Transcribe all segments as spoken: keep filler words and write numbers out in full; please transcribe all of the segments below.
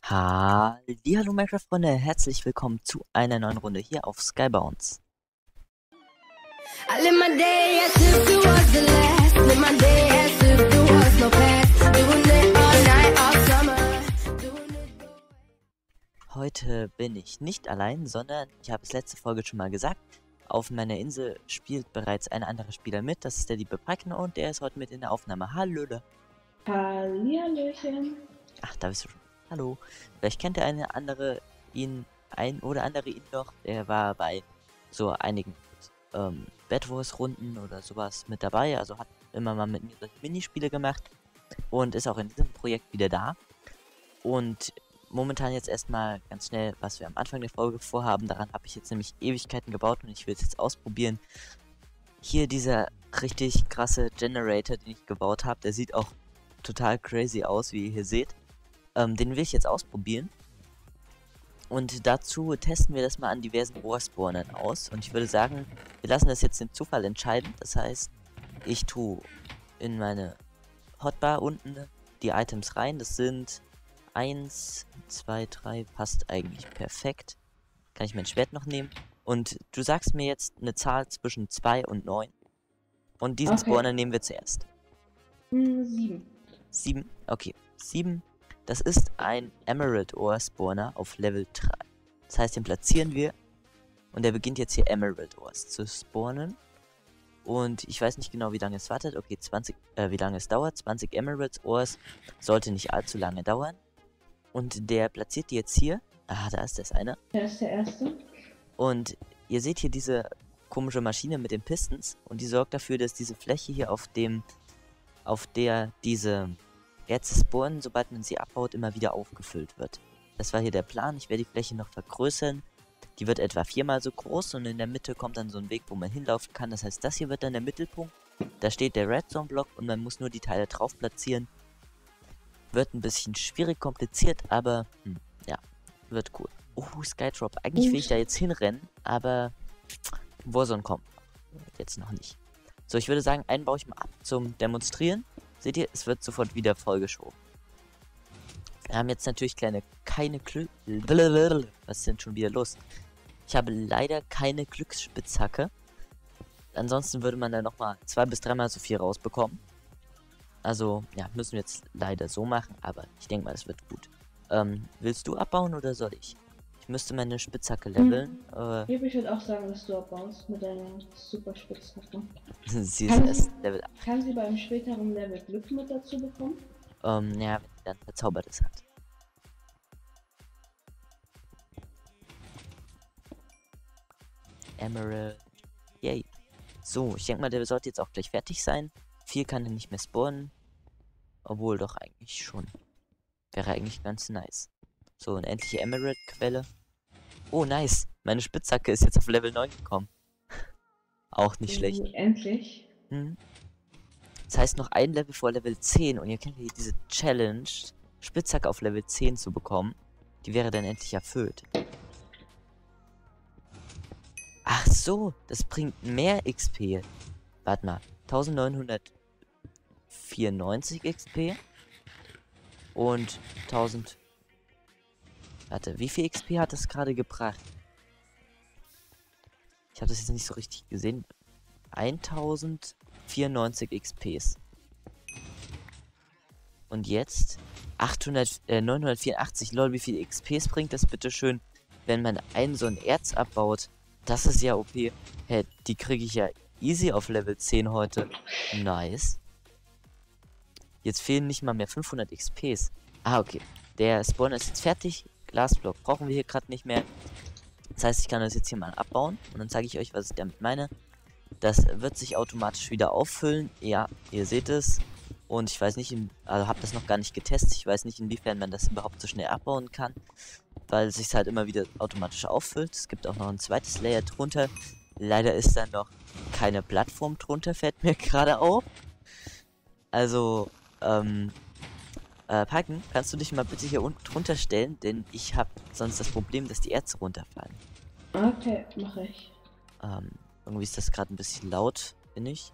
Hallihallo Minecraft-Freunde, herzlich willkommen zu einer neuen Runde hier auf Skybounce. I live my day as if it was the last. Live my day as if there was no past. Doing it all night, all summer. Doing it. Heute bin ich nicht allein, sondern ich habe es letzte Folge schon mal gesagt, auf meiner Insel spielt bereits ein anderer Spieler mit, das ist der liebe Packen und der ist heute mit in der Aufnahme. Hallo da. Hallihallöchen. Ach, da bist du schon. Hallo. Vielleicht kennt der eine andere ihn, ein oder andere ihn noch, der war bei so einigen ähm, Bed Wars Runden oder sowas mit dabei, also hat immer mal mit mir solche Minispiele gemacht und ist auch in diesem Projekt wieder da. Und momentan jetzt erstmal ganz schnell, was wir am Anfang der Folge vorhaben, daran habe ich jetzt nämlich Ewigkeiten gebaut und ich will es jetzt ausprobieren. Hier dieser richtig krasse Generator, den ich gebaut habe, der sieht auch total crazy aus, wie ihr hier seht. Ähm, den will ich jetzt ausprobieren. Und dazu testen wir das mal an diversen Rohrspawnern aus. Und ich würde sagen, wir lassen das jetzt den Zufall entscheiden. Das heißt, ich tue in meine Hotbar unten die Items rein. Das sind eins, zwei, drei, passt eigentlich perfekt. Kann ich mein Schwert noch nehmen. Und du sagst mir jetzt eine Zahl zwischen zwei und neun. Und diesen Okay. Spawner nehmen wir zuerst. Hm, sieben. sieben, okay. sieben. Das ist ein Emerald Ore Spawner auf Level drei. Das heißt, den platzieren wir. Und der beginnt jetzt hier Emerald Ores zu spawnen. Und ich weiß nicht genau, wie lange es wartet. Okay, zwanzig, äh, wie lange es dauert. zwanzig Emerald Ores sollte nicht allzu lange dauern. Und der platziert die jetzt hier. Ah, da ist das einer. Der ist der erste. Und ihr seht hier diese komische Maschine mit den Pistons. Und die sorgt dafür, dass diese Fläche hier auf dem, auf der diese Erze spawnen, sobald man sie abbaut, immer wieder aufgefüllt wird. Das war hier der Plan. Ich werde die Fläche noch vergrößern. Die wird etwa viermal so groß und in der Mitte kommt dann so ein Weg, wo man hinlaufen kann. Das heißt, das hier wird dann der Mittelpunkt. Da steht der Redstone-Block und man muss nur die Teile drauf platzieren. Wird ein bisschen schwierig, kompliziert, aber hm, ja, wird cool. Oh, Skydrop. Eigentlich will ich da jetzt hinrennen, aber Warzone kommt jetzt noch nicht. So, ich würde sagen, einen baue ich mal ab zum Demonstrieren. Seht ihr, es wird sofort wieder vollgeschoben. Wir haben jetzt natürlich kleine, keine Glück... Was ist denn schon wieder los? Ich habe leider keine Glücksspitzhacke. Ansonsten würde man da nochmal zwei bis dreimal so viel rausbekommen. Also, ja, müssen wir jetzt leider so machen, aber ich denke mal, es wird gut. Ähm, willst du abbauen oder soll ich? Ich müsste meine Spitzhacke leveln. Hm. Äh, Ich würde auch sagen, dass du abbaust mit deiner super Spitzhacke. sie ist Kann erst sie, Level acht. kann sie beim späteren Level Glück mit dazu bekommen? Ähm, ja, wenn sie dann Verzaubertes hat. Emerald. Yay. So, ich denke mal, der sollte jetzt auch gleich fertig sein. Viel kann er nicht mehr spawnen. Obwohl doch eigentlich schon. Wäre eigentlich ganz nice. So, eine endliche Emerald-Quelle. Oh, nice. Meine Spitzhacke ist jetzt auf Level neun gekommen. Auch nicht schlecht. Uh, endlich. Hm. Das heißt noch ein Level vor Level zehn. Und ihr kennt ja diese Challenge, Spitzhacke auf Level zehn zu bekommen. Die wäre dann endlich erfüllt. Ach so, das bringt mehr X P. Warte mal, neunzehnhundertvierundneunzig X P und tausend... Warte, wie viel X P hat das gerade gebracht? Ich habe das jetzt nicht so richtig gesehen. tausendvierundneunzig X Ps. Und jetzt achthundert, äh, neunhundertvierundachtzig. Lol, wie viel X Ps bringt das bitte schön, wenn man einen so ein Erz abbaut? Das ist ja O P. Hä, die kriege ich ja easy auf Level zehn heute. Nice. Jetzt fehlen nicht mal mehr fünfhundert X Ps. Ah, okay. Der Spawner ist jetzt fertig. Glasblock brauchen wir hier gerade nicht mehr. Das heißt, ich kann das jetzt hier mal abbauen. Und dann zeige ich euch, was ich damit meine. Das wird sich automatisch wieder auffüllen. Ja, ihr seht es. Und ich weiß nicht, in, also habe das noch gar nicht getestet. Ich weiß nicht, inwiefern man das überhaupt so schnell abbauen kann. Weil es sich halt immer wieder automatisch auffüllt. Es gibt auch noch ein zweites Layer drunter. Leider ist da noch keine Plattform drunter, fällt mir gerade auf. Also, ähm, äh, Packen, kannst du dich mal bitte hier unten drunter stellen? Denn ich habe sonst das Problem, dass die Erze runterfallen. Okay, mache ich. Ähm, irgendwie ist das gerade ein bisschen laut, finde ich.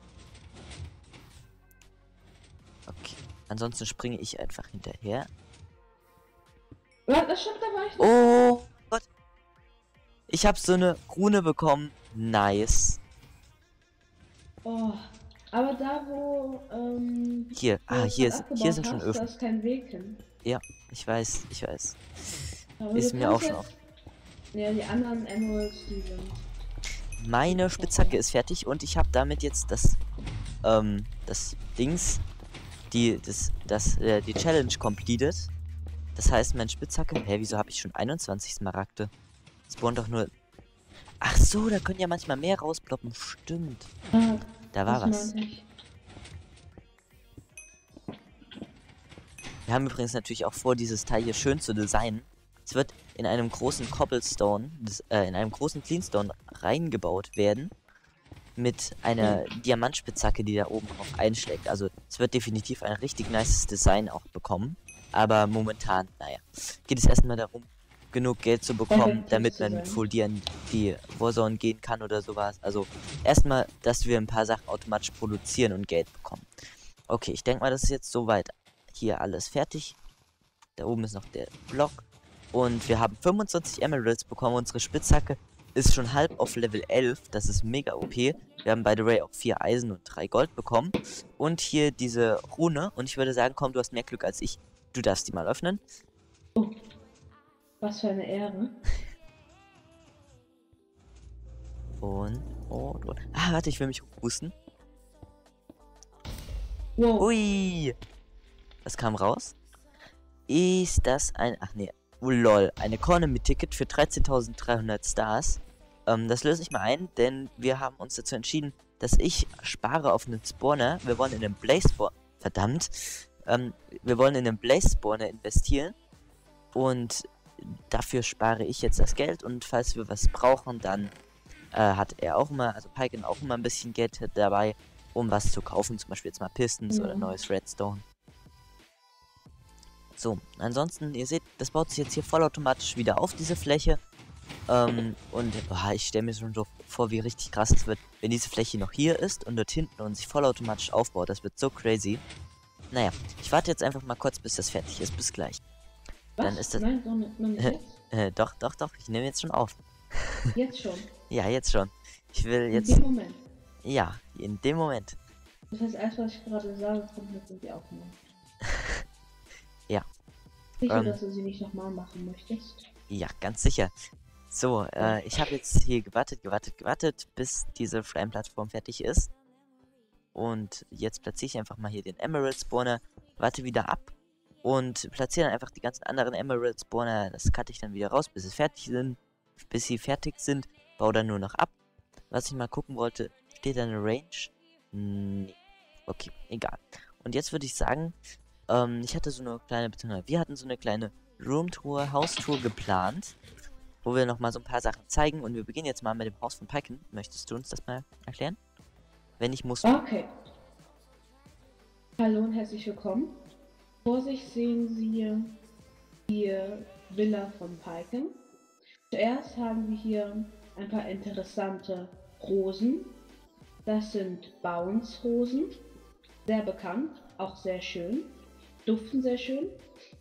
Okay. Ansonsten springe ich einfach hinterher. Was, das stimmt, da war ich nicht. Oh Gott. Ich habe so eine Rune bekommen. Nice. Oh. Aber da, wo, ähm, Hier, wo ah, du es hier, dann ist, hier abgebaut sind schon hast, da Öfen. ist kein Weg hin. Ja, ich weiß, ich weiß. Aber Ist du mir auch kannst schon jetzt... auf. Ja, die anderen Emeralds, die sind... Meine Spitzhacke ist fertig und ich habe damit jetzt das, ähm, das Dings, die, das, das, äh, die Challenge completed. Das heißt, meine Spitzhacke, hä, wieso habe ich schon einundzwanzig Smaragde? Spawn doch nur... Ach so, da können ja manchmal mehr rausploppen, stimmt. Ah, Da war das was. meinte ich. Wir haben übrigens natürlich auch vor, dieses Teil hier schön zu designen. Es wird in einem großen Cobblestone, das, äh, in einem großen Cleanstone reingebaut werden. Mit einer Diamantspitzhacke, die da oben drauf einschlägt. Also es wird definitiv ein richtig nices Design auch bekommen. Aber momentan, naja, geht es erstmal darum, genug Geld zu bekommen, Effektiv damit zu man mit sein. Full D in die Warzone gehen kann oder sowas. Also erstmal, dass wir ein paar Sachen automatisch produzieren und Geld bekommen. Okay, ich denke mal, das ist jetzt soweit hier alles fertig. Da oben ist noch der Block. Und wir haben fünfundzwanzig Emeralds bekommen. Unsere Spitzhacke ist schon halb auf Level elf. Das ist mega O P. Wir haben by the way auch vier Eisen und drei Gold bekommen. Und hier diese Rune. Und ich würde sagen, komm, du hast mehr Glück als ich. Du darfst die mal öffnen. Oh, was für eine Ehre. Und, und, und. Ah, warte, ich will mich hochboosten. Wow. Ui. Was kam raus? Ist das ein... Ach nee. Oh lol. Eine Economy-Ticket für dreizehntausenddreihundert Stars. Ähm, das löse ich mal ein, denn wir haben uns dazu entschieden, dass ich spare auf einen Spawner. Wir wollen in den Blaze Spawner... Verdammt. Ähm, wir wollen in den Blaze Spawner investieren. Und dafür spare ich jetzt das Geld. Und falls wir was brauchen, dann äh, hat er auch immer, also Piken auch immer ein bisschen Geld dabei, um was zu kaufen. Zum Beispiel jetzt mal Pistons Ja. oder neues Redstone. So, ansonsten, ihr seht, das baut sich jetzt hier vollautomatisch wieder auf, diese Fläche. Ähm, und oh, ich stelle mir schon so vor, wie richtig krass es wird, wenn diese Fläche noch hier ist und dort hinten und sich vollautomatisch aufbaut. Das wird so crazy. Naja, ich warte jetzt einfach mal kurz, bis das fertig ist. Bis gleich. Was? Dann ist das- Nein, noch nicht, noch nicht jetzt. Äh, doch, doch, doch, ich nehme jetzt schon auf. Jetzt schon. Ja, jetzt schon. Ich will In jetzt... dem Moment. Ja, in dem Moment. Das heißt, alles, was ich gerade sage, kommt jetzt in die Aufnahme. Ja. Sicher, Ähm. dass du sie nicht nochmal machen möchtest. Ja, ganz sicher. So, äh, ich habe jetzt hier gewartet, gewartet, gewartet, bis diese Frame-Plattform fertig ist. Und jetzt platziere ich einfach mal hier den Emerald Spawner, warte wieder ab und platziere dann einfach die ganzen anderen Emerald Spawner. Das cutte ich dann wieder raus, bis sie fertig sind. Bis sie fertig sind, baue dann nur noch ab. Was ich mal gucken wollte, steht da eine Range? Nee. Okay, egal. Und jetzt würde ich sagen, ähm, ich hatte so eine kleine, beziehungsweise wir hatten so eine kleine Roomtour, Haustour geplant, wo wir nochmal so ein paar Sachen zeigen. Und wir beginnen jetzt mal mit dem Haus von Piken. Möchtest du uns das mal erklären? Wenn nicht, musst du. Okay. Hallo und herzlich willkommen. Vor sich sehen Sie die Villa von Piken. Zuerst haben wir hier ein paar interessante Rosen. Das sind Bounce-Rosen. Sehr bekannt, auch sehr schön. Duften sehr schön.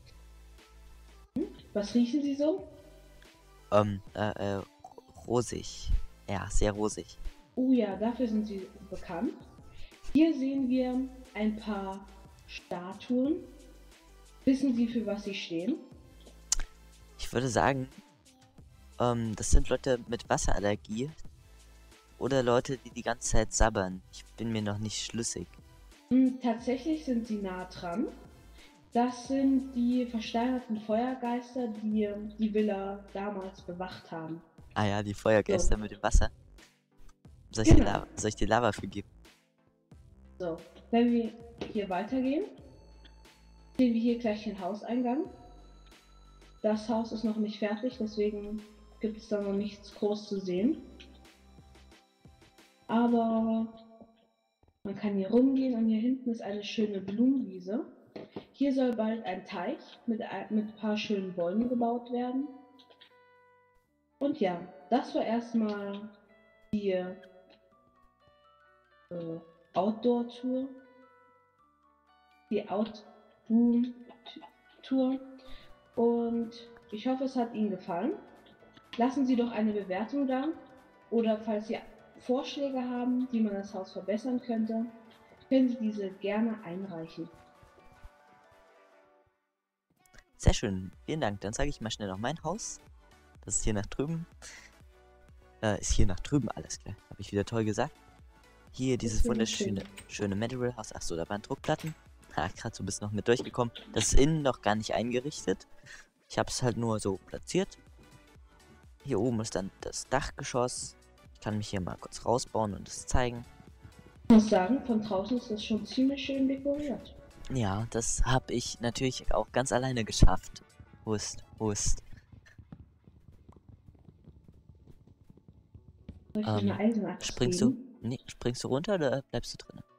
Hm? Was riechen Sie so? Ähm, äh, äh, rosig. Ja, sehr rosig. Oh ja, dafür sind sie bekannt. Hier sehen wir ein paar Statuen. Wissen Sie, für was sie stehen? Ich würde sagen, ähm, das sind Leute mit Wasserallergie. Oder Leute, die die ganze Zeit sabbern. Ich bin mir noch nicht schlüssig. Hm, tatsächlich sind sie nah dran. Das sind die versteinerten Feuergeister, die die Villa damals bewacht haben. Ah ja, die Feuergeister So. mit dem Wasser. Soll ich, dir Genau. Lava, soll ich dir Lava für geben? So, wenn wir hier weitergehen, sehen wir hier gleich den Hauseingang. Das Haus ist noch nicht fertig, deswegen gibt es da noch nichts groß zu sehen. Aber man kann hier rumgehen und hier hinten ist eine schöne Blumenwiese. Hier soll bald ein Teich mit, ein- mit ein paar schönen Bäumen gebaut werden. Und ja, das war erstmal die äh, Outdoor-Tour. Die Out-Room-Tour. Und ich hoffe, es hat Ihnen gefallen. Lassen Sie doch eine Bewertung da. Oder falls Sie Vorschläge haben, wie man das Haus verbessern könnte, können Sie diese gerne einreichen. Sehr schön, vielen Dank. Dann zeige ich mal schnell noch mein Haus. Das ist hier nach drüben. Äh, ist hier nach drüben, alles klar. Habe ich wieder toll gesagt. Hier dieses finde ich wunderschöne schöne Material-Haus. Achso, da waren Druckplatten. Ha, gerade so ein bisschen noch mit durchgekommen. Das ist innen noch gar nicht eingerichtet. Ich habe es halt nur so platziert. Hier oben ist dann das Dachgeschoss. Ich kann mich hier mal kurz rausbauen und es zeigen. Ich muss sagen, von draußen ist das schon ziemlich schön dekoriert. Ja, das habe ich natürlich auch ganz alleine geschafft. Hust, hust. Soll ich dir Ähm, eine Eisenachse Springst du? geben? Nee, springst du runter oder bleibst du drin?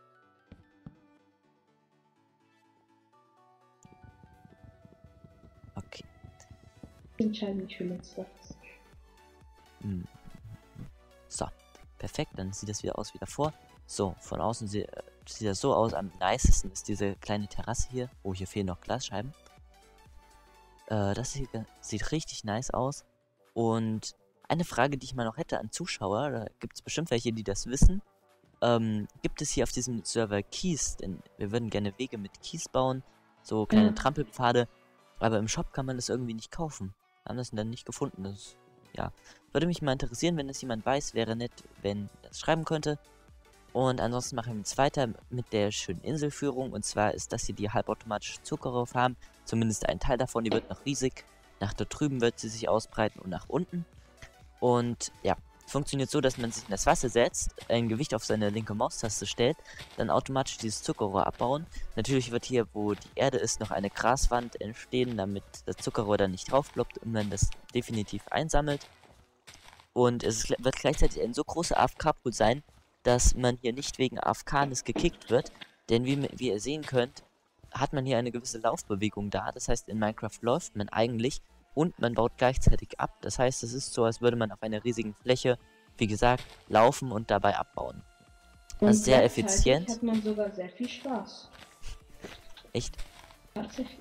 Okay. Ich entscheide mich für letzteres. Hm. So, perfekt, dann sieht das wieder aus wie davor. So, von außen sie, äh, sieht das so aus. Am nicesten ist diese kleine Terrasse hier. Oh, hier fehlen noch Glasscheiben. Äh, das hier sieht richtig nice aus. Und eine Frage, die ich mal noch hätte an Zuschauer, da gibt es bestimmt welche, die das wissen. Ähm, gibt es hier auf diesem Server Keys? Denn wir würden gerne Wege mit Keys bauen. So kleine Ja. Trampelpfade. Aber im Shop kann man das irgendwie nicht kaufen. Wir haben das dann nicht gefunden. Das, ja, würde mich mal interessieren, wenn das jemand weiß. Wäre nett, wenn das schreiben könnte. Und ansonsten machen wir jetzt weiter mit der schönen Inselführung. Und zwar ist das hier die halbautomatische Zuckerrohrfarm. Zumindest ein Teil davon, die wird noch riesig. Nach dort drüben wird sie sich ausbreiten und nach unten. Und ja, funktioniert so, dass man sich in das Wasser setzt, ein Gewicht auf seine linke Maustaste stellt, dann automatisch dieses Zuckerrohr abbauen. Natürlich wird hier, wo die Erde ist, noch eine Graswand entstehen, damit das Zuckerrohr dann nicht draufploppt und man das definitiv einsammelt. Und es wird gleichzeitig ein so großer A F K-Pool sein, dass man hier nicht wegen A F K-Ness gekickt wird. Denn wie, wie ihr sehen könnt, hat man hier eine gewisse Laufbewegung da. Das heißt, in Minecraft läuft man eigentlich und man baut gleichzeitig ab. Das heißt, es ist so, als würde man auf einer riesigen Fläche, wie gesagt, laufen und dabei abbauen. Das ist sehr gleichzeitig effizient. Hat man sogar sehr viel Spaß. Echt? Tatsächlich.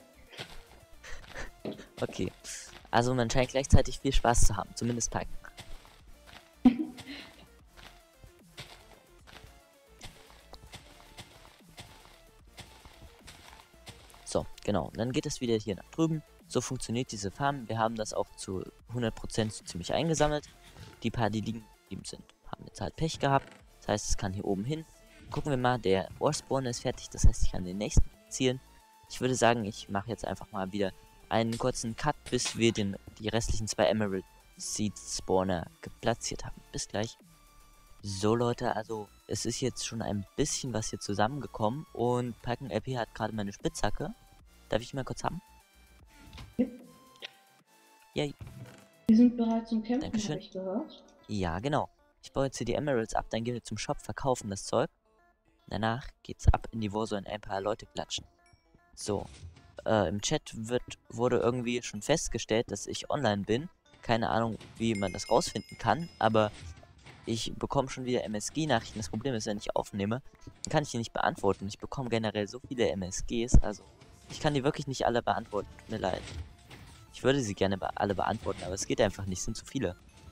Okay. Also man scheint gleichzeitig viel Spaß zu haben. Zumindest Pike. So, genau. Und dann geht es wieder hier nach drüben. So funktioniert diese Farm. Wir haben das auch zu hundert Prozent so ziemlich eingesammelt. Die paar, die liegen geblieben sind, haben jetzt halt Pech gehabt. Das heißt, es kann hier oben hin. Gucken wir mal, der Ore-Spawner ist fertig. Das heißt, ich kann den nächsten zielen. Ich würde sagen, ich mache jetzt einfach mal wieder einen kurzen Cut, bis wir den, die restlichen zwei Emerald Seed Spawner geplatziert haben. Bis gleich. So Leute, also es ist jetzt schon ein bisschen was hier zusammengekommen. Und Python L P hat gerade meine Spitzhacke. Darf ich mal kurz haben? Yay. Wir sind bereit zum Kämpfen, Dankeschön. habe ich gehört. Ja, genau. Ich baue jetzt hier die Emeralds ab, dann gehen wir zum Shop, verkaufen das Zeug. Danach geht's ab in die Warzone und ein paar Leute klatschen. So. Äh, im Chat wird, wurde irgendwie schon festgestellt, dass ich online bin. Keine Ahnung, wie man das rausfinden kann, aber ich bekomme schon wieder M S G-Nachrichten. Das Problem ist, wenn ich aufnehme, dann kann ich die nicht beantworten. Ich bekomme generell so viele M S Gs, also ich kann die wirklich nicht alle beantworten. Tut mir leid. Ich würde sie gerne be alle beantworten, aber es geht einfach nicht, es sind zu viele.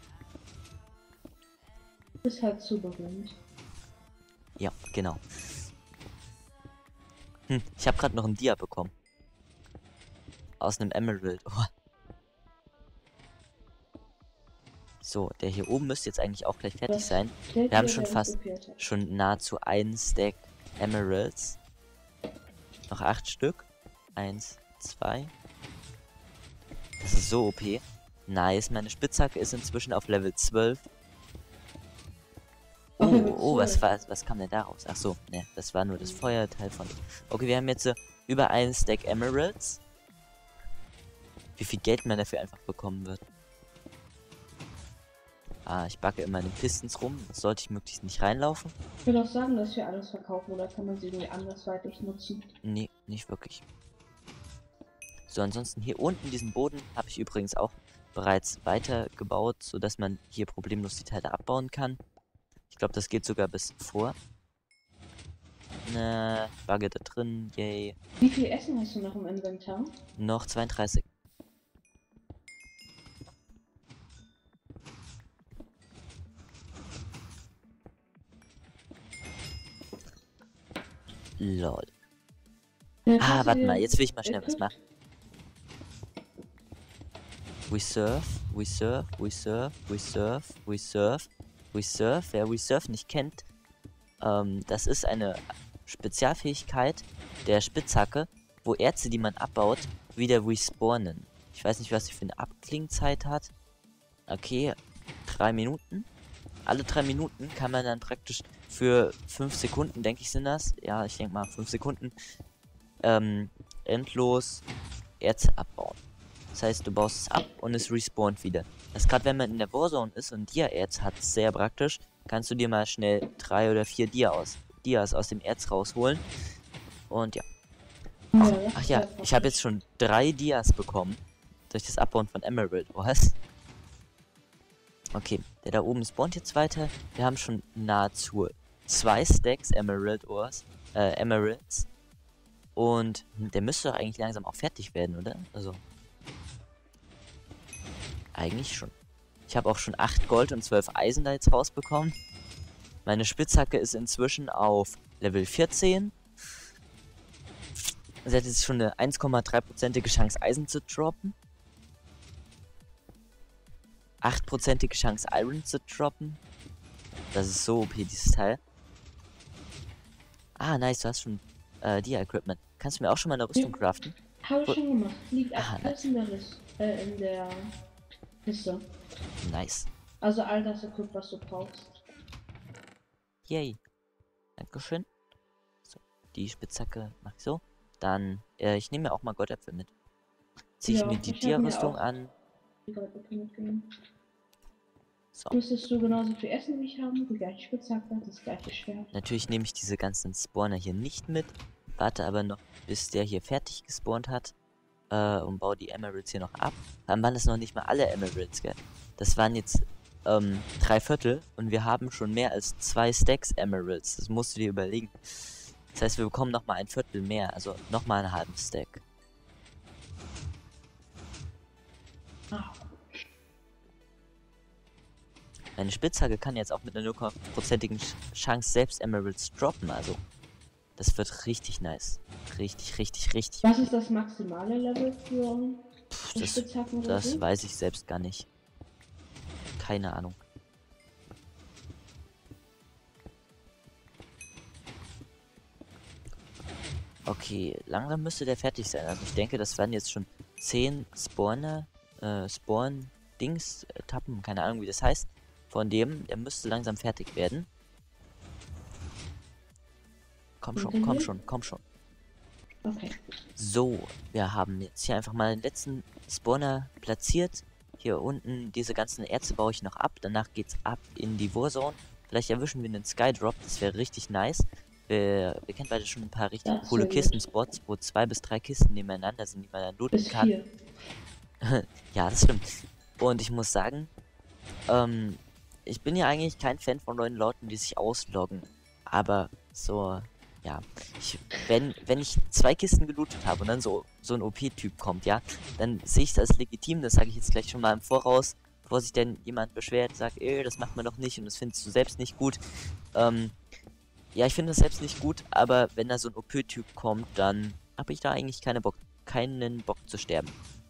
Ist halt zu berühmt. Ja, genau. Hm, ich habe gerade noch ein Dia bekommen. Aus einem Emerald. Oh. So, der hier oben müsste jetzt eigentlich auch gleich fertig Das sein. stellt Wir haben dir schon der fast, inspiziert hat. schon nahezu einen Stack Emeralds. Noch acht Stück. Eins, zwei. Das ist so O P. Nice, meine Spitzhacke ist inzwischen auf Level zwölf. Auf Oh, Level oh, was, zwölf. war, was kam denn da raus? Ach so, ne, das war nur das Feuerteil von... Okay, wir haben jetzt äh, über einen Stack Emeralds. Wie viel Geld man dafür einfach bekommen wird. Ah, ich backe immer in den Pistons rum. Das sollte ich möglichst nicht reinlaufen. Ich würde auch sagen, dass wir alles verkaufen, oder kann man sie irgendwie andersweitig nutzen? Nee, nicht wirklich. So, ansonsten hier unten diesen Boden habe ich übrigens auch bereits weitergebaut, sodass man hier problemlos die Teile abbauen kann. Ich glaube, das geht sogar bis vor. Ne, Bagge da drin, yay. Wie viel Essen hast du noch im Inventar? Noch zweiunddreißig. Lol. Ja, Ah, kannst du warte dir mal, jetzt will ich mal schnell was equip- machen. We surf, we surf, we surf, we surf, we surf, we surf. Wer We surf nicht kennt, ähm, das ist eine Spezialfähigkeit der Spitzhacke, wo Erze, die man abbaut, wieder respawnen. Ich weiß nicht, was sie für eine Abklingzeit hat. Okay, drei Minuten. Alle drei Minuten kann man dann praktisch für fünf Sekunden, denke ich, sind das. Ja, ich denke mal fünf Sekunden. Ähm, endlos Erze abbauen. Das heißt, du baust es ab und es respawnt wieder. Das ist gerade, wenn man in der Warzone ist und Dia-Erz hat, sehr praktisch. Kannst du dir mal schnell drei oder vier Dia aus, Dias aus dem Erz rausholen. Und ja. Ach, Ja, das ach ist ja, sehr ich habe jetzt schon drei Dias bekommen. Durch das Abbauen von Emerald Ores. Okay, der da oben spawnt jetzt weiter. Wir haben schon nahezu zwei Stacks Emerald Ores. Äh, Emeralds. Und der müsste doch eigentlich langsam auch fertig werden, oder? Also. Eigentlich schon. Ich habe auch schon acht Gold und zwölf Eisen da jetzt rausbekommen. Meine Spitzhacke ist inzwischen auf Level vierzehn. Sie hat jetzt schon eine eins Komma drei prozentige Chance Eisen zu droppen. acht prozentige Chance Iron zu droppen. Das ist so O P, dieses Teil. Ah, nice, du hast schon äh, Dia-Equipment. Kannst du mir auch schon mal eine Rüstung craften? Habe ich Wo- schon gemacht. Liegt Aha, alles in der, Ris- äh, in der Kiste. Nice. Also all das Equip, was du brauchst. Yay. Dankeschön. So, die Spitzhacke mach ich so. Dann, äh, ich nehme mir auch mal Goldäpfel mit. Ziehe ich Ja, mir die ich hab mir Dia-Rüstung auch- an. Die Goldäpfel mitgenommen. So. Müsstest du genauso viel Essen wie ich haben, die gleiche Spitzhacke, das gleiche Schwert. Natürlich nehme ich diese ganzen Spawner hier nicht mit. Warte aber noch, bis der hier fertig gespawnt hat. Äh, und baue die Emeralds hier noch ab. Dann waren das noch nicht mal alle Emeralds, gell? Das waren jetzt, ähm, drei Viertel. Und wir haben schon mehr als zwei Stacks Emeralds. Das musst du dir überlegen. Das heißt, wir bekommen nochmal ein Viertel mehr. Also nochmal einen halben Stack. Ah, Meine Spitzhacke kann jetzt auch mit einer null Komma fünf prozentigen Chance selbst Emeralds droppen. Also, das wird richtig nice. Richtig, richtig, richtig. was ist das maximale Level für Pff, die das Spitzhacken oder das so? weiß ich selbst gar nicht. Keine Ahnung. Okay, langsam müsste der fertig sein. Also ich denke, das werden jetzt schon zehn Spawner, äh, Spawn-Dings-Etappen, keine Ahnung wie das heißt. Von dem, der müsste langsam fertig werden. Komm schon, komm Mhm. schon, komm schon. Okay. So, wir haben jetzt hier einfach mal den letzten Spawner platziert. Hier unten, diese ganzen Erze baue ich noch ab. Danach geht's ab in die Warzone. Vielleicht erwischen wir einen Skydrop, das wäre richtig nice. Wir, wir kennen beide schon ein paar richtig Das coole wär gut. Kistenspots, wo zwei bis drei Kisten nebeneinander sind, die man dann looten Bis kann. vier. Ja, das stimmt. Und ich muss sagen, ähm, ich bin ja eigentlich kein Fan von neuen Leuten, die sich ausloggen. Aber so, ja, ich, wenn, wenn ich zwei Kisten gelootet habe und dann so, so ein O P-Typ kommt, ja, dann sehe ich das als legitim, das sage ich jetzt gleich schon mal im Voraus, bevor sich denn jemand beschwert, sagt, ey, das macht man doch nicht und das findest du selbst nicht gut. Ähm, ja, ich finde das selbst nicht gut, aber wenn da so ein O P-Typ kommt, dann habe ich da eigentlich keine Bock, keinen Bock zu sterben.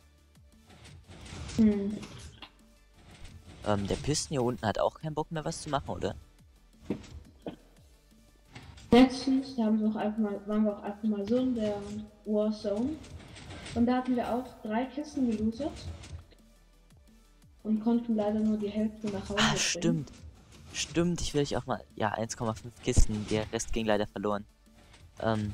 Hm. Ähm, der Pisten hier unten hat auch keinen Bock mehr was zu machen, oder? Letztens, da haben wir auch einfach mal, waren wir auch einfach mal so in der Warzone. Und da hatten wir auch drei Kisten gelootet. Und konnten leider nur die Hälfte nach Hause Ah, bringen. stimmt. Stimmt, ich will euch auch mal. Ja, eins Komma fünf Kisten, der Rest ging leider verloren. Ähm.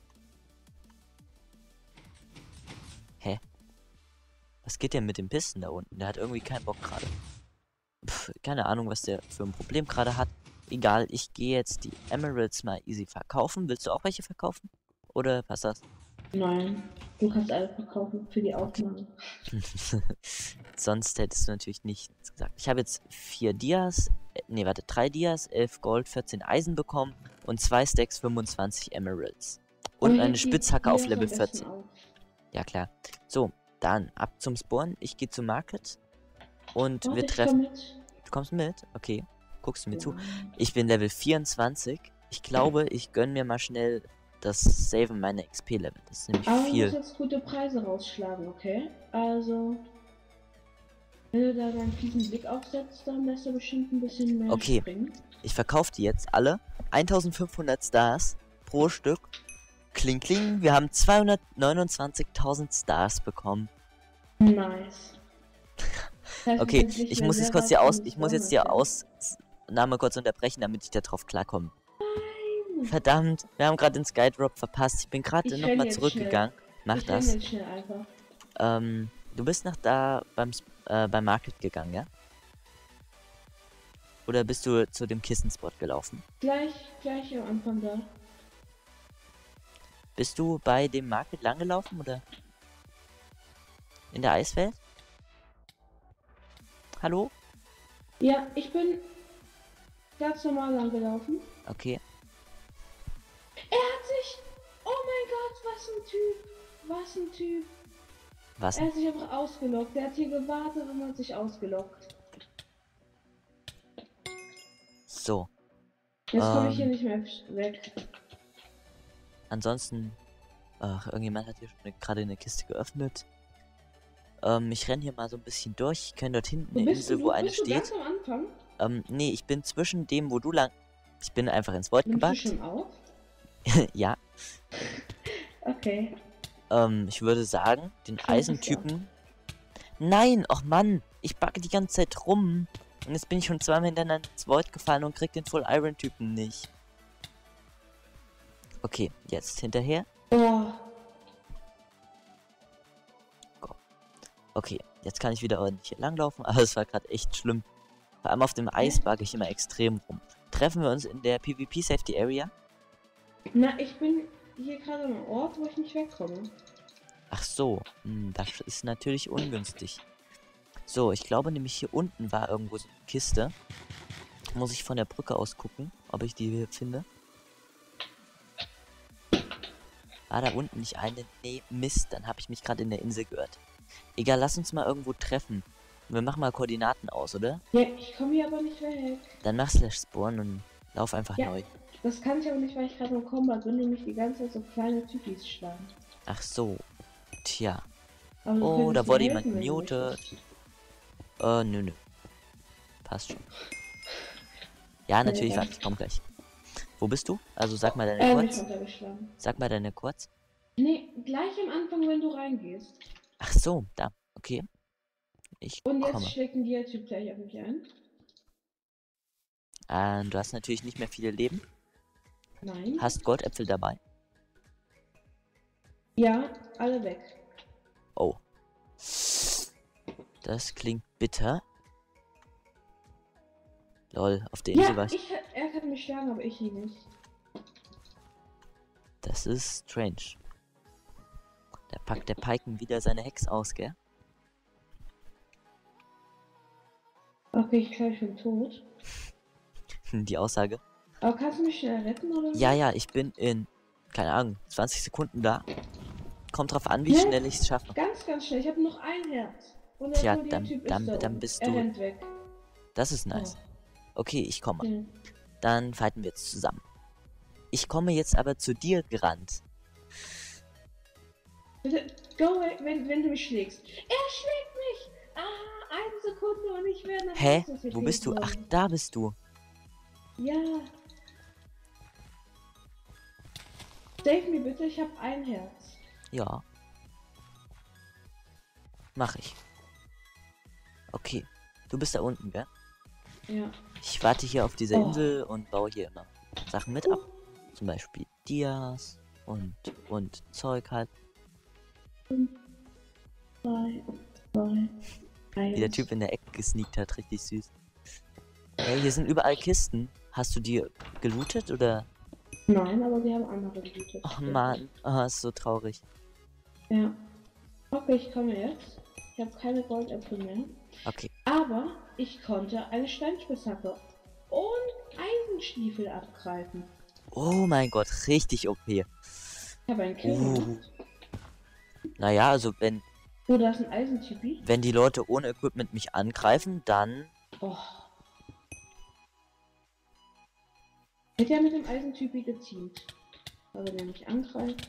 Hä? Was geht denn mit dem Pisten da unten? Der hat irgendwie keinen Bock gerade. Pff, keine Ahnung, was der für ein Problem gerade hat. Egal, ich gehe jetzt die Emeralds mal easy verkaufen. Willst du auch welche verkaufen? Oder passt das? Nein, du kannst alles verkaufen für die Aufnahme. Sonst hättest du natürlich nichts gesagt. Ich habe jetzt vier Dias, äh, nee, warte, drei Dias, elf Gold, vierzehn Eisen bekommen und zwei Stacks, fünfundzwanzig Emeralds. Und Aber eine heb die Spitzhacke auf Dias Level am besten vierzehn. auf. Ja, klar. So, dann ab zum Spawn. Ich gehe zum Market. Und Warte, wir ich komm treffen. mit. Du kommst mit? Okay. Guckst du mir zu? Ja. Ich bin Level vierundzwanzig. Ich glaube, ich gönn mir mal schnell das saven meine X P-Level. Das ist nämlich Aber du musst viel. jetzt gute Preise rausschlagen, okay? Also, wenn du da deinen fiesen Blick aufsetzt, dann lässt du bestimmt ein bisschen mehr Okay. springen. Ich verkaufe die jetzt alle. eintausendfünfhundert Stars pro Stück. Kling, kling. Wir haben zweihundertneunundzwanzigtausend Stars bekommen. Nice. Das heißt, Okay, wir sind nicht ich mehr muss sehr jetzt kurz weit die von Aus... den Ich muss jetzt die zweihundert Ausnahme kurz unterbrechen, damit ich da drauf klarkomme. Nein. Verdammt, wir haben gerade den Skydrop verpasst. Ich bin gerade Ich renn nochmal jetzt zurückgegangen. Mach Ich renn das. jetzt schnell einfach. Ähm, du bist nach da beim, Sp- äh, beim Market gegangen, ja? Oder bist du zu dem Kissenspot gelaufen? Gleich, gleich am Anfang da. Bist du bei dem Market langgelaufen oder? In der Eiswelt? Hallo? Ja, ich bin ganz normal lang gelaufen. Okay. Er hat sich... Oh mein Gott, was ein Typ. Was ein Typ. Was? Er hat sich einfach ausgelockt. Der hat hier gewartet und hat sich ausgelockt. So. Jetzt komme ich hier Ähm. nicht mehr weg. Ansonsten. Ach, irgendjemand hat hier schon gerade eine Kiste geöffnet. Ähm, ich renne hier mal so ein bisschen durch. Ich kenne dort hinten Wo eine bist Insel, du? wo Du eine bist du steht. ganz am Anfang? Ähm, nee, ich bin zwischen dem, wo du lang. Ich bin einfach ins Void Nimmst du gebackt. schon auf? Ja. Okay. Ähm, ich würde sagen, den Schon Eisentypen. Nein, ach Mann, ich backe die ganze Zeit rum. Und jetzt bin ich schon zweimal hintereinander ins Void gefallen und krieg den Full Iron Typen nicht. Okay, jetzt hinterher. Oh, Okay, jetzt kann ich wieder ordentlich hier langlaufen, aber es war gerade echt schlimm. Vor allem auf dem Eis backe ich immer extrem rum. Treffen wir uns in der PvP Safety Area? na, ich bin hier gerade am Ort, wo ich nicht wegkomme. Ach so, hm, das ist natürlich ungünstig. So, ich glaube nämlich hier unten war irgendwo so eine Kiste. Muss ich von der Brücke aus gucken, ob ich die hier finde. War da unten nicht eine? Nee, Mist, dann habe ich mich gerade in der Insel gehört. Egal, lass uns mal irgendwo treffen. Wir machen mal Koordinaten aus, oder? Ja, ich komme hier aber nicht weg. Dann mach Slash Spawn und lauf einfach Ja. neu. Das kann ich aber nicht, weil ich gerade im Combat bin und mich die ganze Zeit so kleine Typis schlagen. Ach so. Tja. Aber du Oh, könntest da mir wurde helfen, jemand wenn du muted. möchtest. Äh, nö, nö. Passt schon. Ja, natürlich, Ja. warte, ich komm gleich. Wo bist du? Also sag mal deine Er hat mich kurz. runtergeschlagen. Sag mal deine kurz. Nee, gleich am Anfang, wenn du reingehst. Ach so, da. Okay. Ich Und jetzt komme. schlägt ein Dia-Typ gleich auf mich ein. Ähm, du hast natürlich nicht mehr viele Leben. Nein. Hast Goldäpfel dabei. Ja, alle weg. Oh. Das klingt bitter. Lol, auf der Insel Ja, war ich. ich, er kann mich schlagen, aber ich ihn nicht. Das ist strange. Da packt der Piken wieder seine Hex aus, gell? Okay, ich glaube, ich bin tot. Die Aussage. Aber kannst du mich schnell retten, oder? Ja, ja, ich bin in, keine Ahnung, zwanzig Sekunden da. Kommt drauf an, wie Ja. schnell ich es schaffe. Ganz, ganz schnell. Ich habe noch ein Herz. Und der Tja, Tja, dann- Typ dann- ist da dann oben. bist er du- rennt weg. Das ist nice. Okay, ich komme. Ja. Dann fighten wir jetzt zusammen. Ich komme jetzt aber zu dir gerannt. Bitte, go away, wenn, wenn du mich schlägst. Er schlägt mich! Ah, eine Sekunde und ich werde nach Hä? Hause Wo bist du? Ach, geflogen. da bist du. Ja. Save me bitte, ich habe ein Herz. Ja. Mach ich. Okay. Du bist da unten, gell? Ja. Ich warte hier auf dieser Oh. Insel und baue hier immer Sachen mit ab. Zum Beispiel Dias und, und Zeug halt. Zwei, zwei, eins. Wie der Typ in der Ecke gesneakt hat, richtig süß. Hey, hier sind überall Kisten. Hast du die gelootet oder? Nein, aber wir haben andere gebietet. Ach man, ah, ist so traurig. Ja. Okay, ich komme jetzt. Ich habe keine Goldäpfel mehr. Okay. Aber ich konnte eine Steinspitzhacke und Eisenstiefel abgreifen. Oh mein Gott, richtig O P. Ich habe einen Kill Uh. gemacht. Naja, also wenn, Oh, da ist ein Eisentypi. wenn die Leute ohne Equipment mich angreifen, dann... Oh. Hätte ja mit dem Eisentypi gezielt. Aber wenn er mich angreift.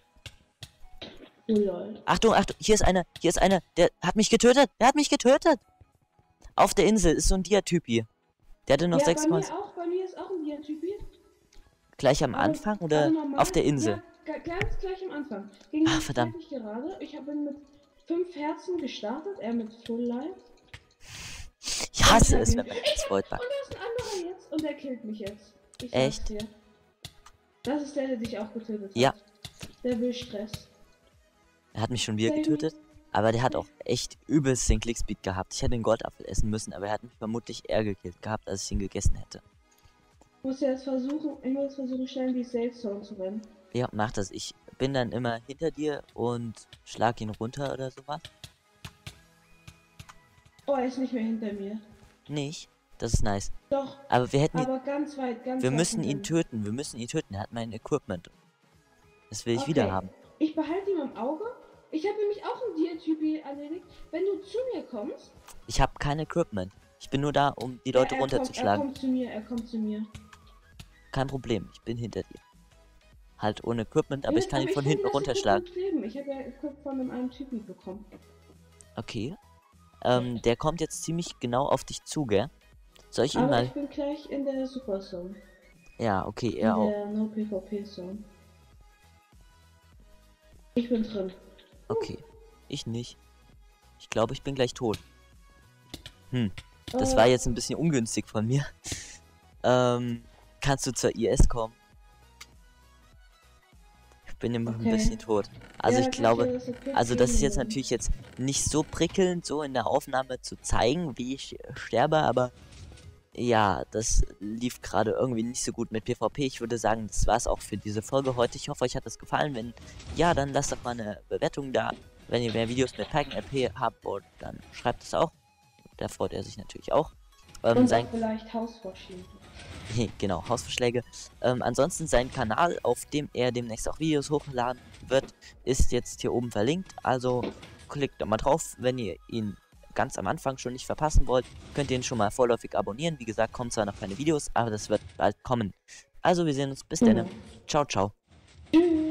Oh lol. Achtung, Achtung, hier ist einer, hier ist einer, der hat mich getötet, der hat mich getötet. Auf der Insel ist so ein Dia-Typ hier. Der hatte noch Ja, sechs bei Mal. mir auch, bei mir ist auch ein Dia-Typ hier. Gleich am Aber- Anfang oder aber normal- auf der Insel? Ja, ga- ganz gleich am Anfang. Gegen Ah, den verdammt. kämpfe ich gerade. Ich habe ihn mit fünf Herzen gestartet, er mit Full Life. Ich hasse hab es, ihn- wenn man ins Void Und backt. da ist ein anderer jetzt und der killt mich jetzt. Ich sag's Echt? dir. Das ist der, der dich auch getötet hat. Ja. Der will Stress. Er hat mich schon wieder Sehr gut. getötet. Aber der hat auch echt übelst den Klickspeed gehabt. Ich hätte den Goldapfel essen müssen, aber er hat mich vermutlich eher gekillt gehabt, als ich ihn gegessen hätte. Ich muss jetzt versuchen, ich muss jetzt versuchen, schnell in die Safe Zone zu rennen. Ja, mach das. Ich bin dann immer hinter dir und schlag ihn runter oder sowas. Oh, er ist nicht mehr hinter mir. Nicht? Das ist nice. Doch, Aber wir hätten ihn, aber ganz weit, ganz wir weit müssen hinter ihn mir. töten. Wir müssen ihn töten. Er hat mein Equipment. Das will ich Okay. wieder haben. Ich behalte ihn im Auge. Ich habe nämlich auch einen Dia-Typi erledigt. Wenn du zu mir kommst, Ich habe kein Equipment. Ich bin nur da, um die Leute er, er runterzuschlagen. Kommt, er kommt zu mir, er kommt zu mir. Kein Problem. Ich bin hinter dir. Halt ohne Equipment, aber Ja, ich kann ihn von kann hinten dir das runterschlagen. Equipment geben. Ich habe ja Equipment von einem, einem Typi bekommen. Okay. Ähm, der kommt jetzt ziemlich genau auf dich zu, gell? Soll ich ihn Aber mal... ich bin gleich in der Super Zone. Ja, okay, In er auch. der No PvP Zone. Ich bin drin. Okay. Ich nicht. Ich glaube, ich bin gleich tot. Hm. Das Äh, war jetzt ein bisschen ungünstig von mir. ähm, kannst du zur I S kommen? Ich bin immer noch ein Okay. bisschen tot. Also ja, ich kann glaube... dir das Equipment Also das ist jetzt geben? natürlich jetzt nicht so prickelnd, so in der Aufnahme zu zeigen, wie ich sterbe, aber ja, das lief gerade irgendwie nicht so gut mit PvP. Ich würde sagen, das war's auch für diese Folge heute. Ich hoffe, euch hat das gefallen. Wenn ja, dann lasst doch mal eine Bewertung da. Wenn ihr mehr Videos mit Pyken R P habt, wollt, dann schreibt es auch. Da freut er sich natürlich auch. Ähm, Und sein auch vielleicht Hausvorschläge. genau, Hausverschläge. Ähm, ansonsten sein Kanal, auf dem er demnächst auch Videos hochladen wird, ist jetzt hier oben verlinkt. Also klickt da mal drauf, wenn ihr ihn ganz am Anfang schon nicht verpassen wollt, könnt ihr ihn schon mal vorläufig abonnieren. Wie gesagt, kommen zwar noch keine Videos, aber das wird bald kommen. Also wir sehen uns. Bis dann. Genau. Ciao, ciao. Tschüss.